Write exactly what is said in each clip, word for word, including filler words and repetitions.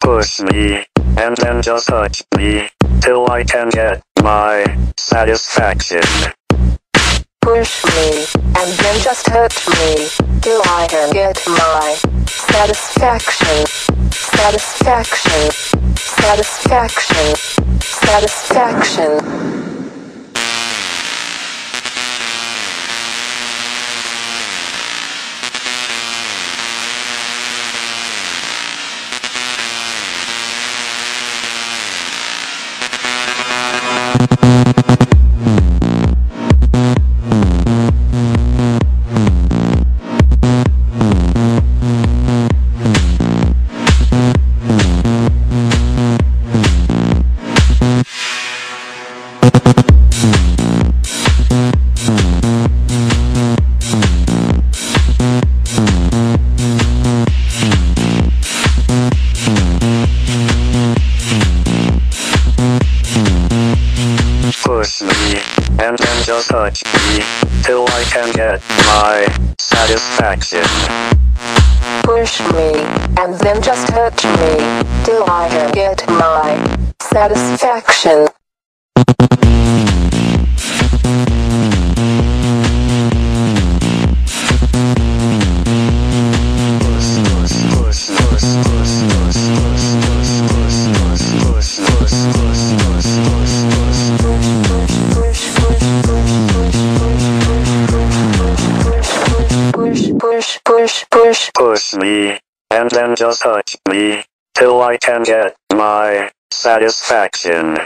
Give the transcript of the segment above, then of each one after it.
Push me, and then just touch me, till I can get my satisfaction. Push me, and then just hurt me, till I can get my satisfaction. Satisfaction. Satisfaction. Satisfaction. Push me, and then just touch me, till I can get my satisfaction. Push me, and then just hurt me, till I can get my satisfaction. Push, push, push. Push me, and then just touch me, till I can get my satisfaction.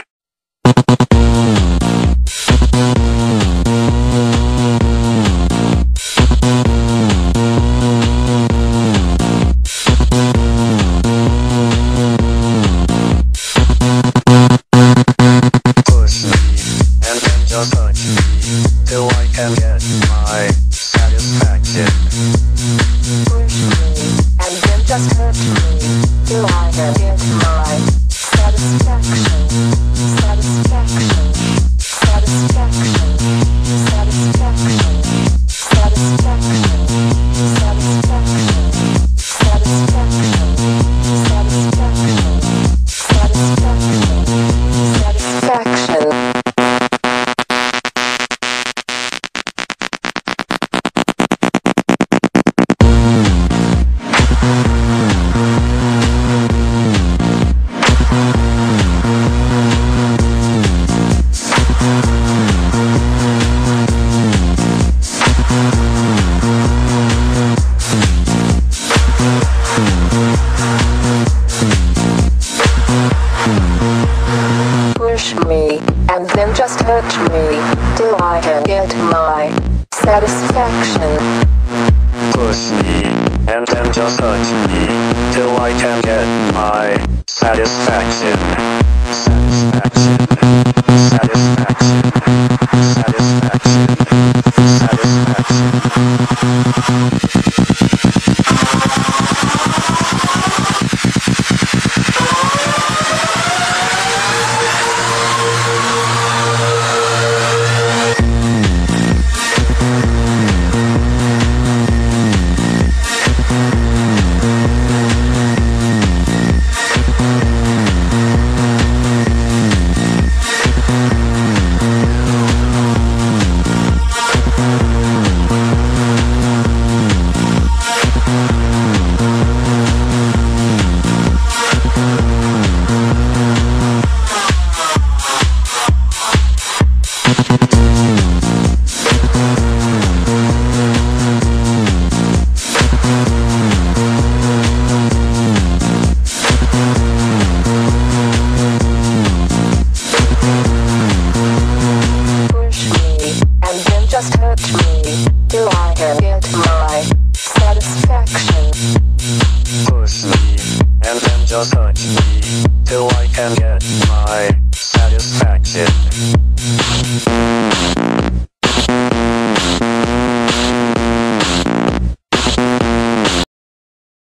Push me, and then just touch me, till I can get my satisfaction. Push me, and then just hurt me, till I can get my satisfaction. Satisfaction. Satisfaction. Satisfaction. Satisfaction. Satisfaction. Satisfaction. Satisfaction. Satisfaction. Satisfaction. Push me, and then just hurt me, till I can get my satisfaction. Push me, and then just touch me, till I can get my satisfaction. Satisfaction. Satisfaction. Satisfaction. Just hurt me, till I can get my satisfaction. Push me, and then just touch me, till I can get my satisfaction.